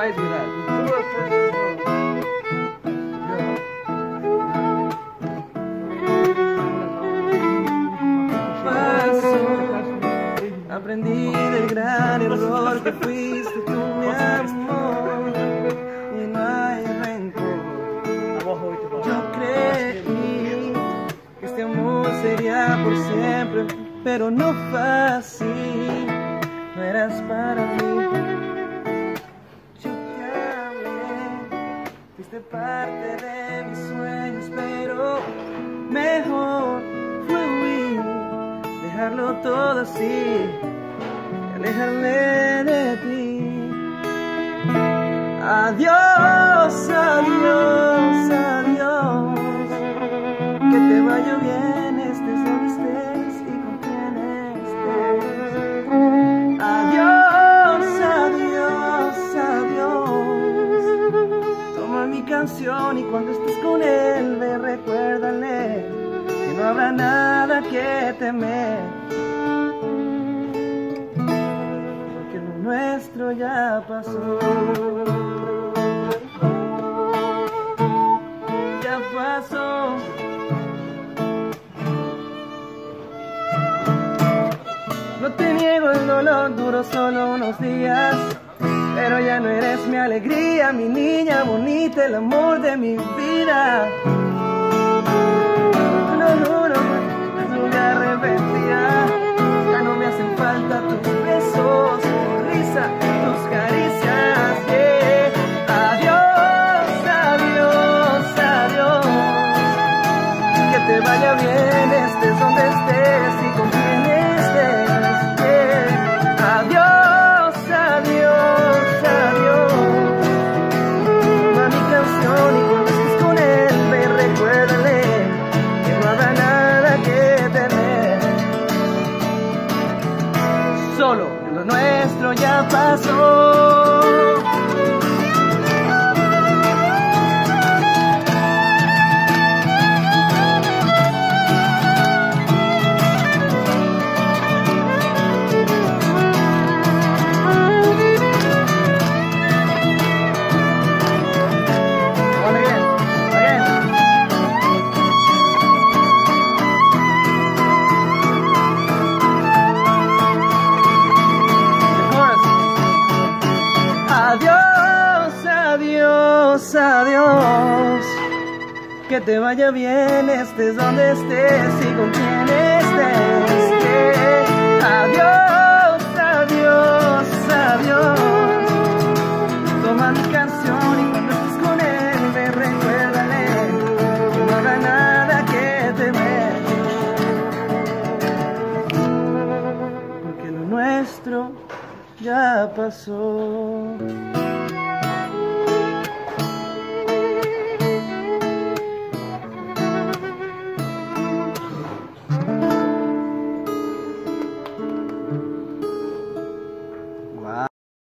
nice with that. Aprendí del gran error que fuiste tú, mi amor, y no hay rencor. Yo creí que este amor sería por siempre, pero no fue así, no eras para mí. Yo te amé, fuiste parte de mis sueños, pero mejor fue huir, dejarlo todo así, alejarme de ti. Adiós, adiós, adiós, que te vaya bien, estés donde estés y con quien estés. Adiós, adiós, adiós, toma mi canción y cuando estés con él, ve, recuérdale que no habrá nada que temer, porque lo nuestro ya pasó. Ya pasó. No te niego, el dolor duró solo unos días, pero ya no eres mi alegría, mi niña bonita, el amor de mi vida. No me arrepentía, ya no me hacen falta tus besos, tu risa, tus caricias, yeah. Adiós, adiós, adiós, que te vaya bien, estés donde estés y con quien estés, yeah. Adiós, adiós, adiós, toma mi canción y cuando estés con él, ve, recuérdale que no habrá nada que temer, solo lo nuestro ya pasó. Adiós, adiós, adiós, que te vaya bien, estés donde estés y con quien estés, yeah. Adiós, adiós, adiós, toma mi canción y cuando estés con él, ve, recuérdale que no habrá nada que temer, porque lo nuestro ya pasó.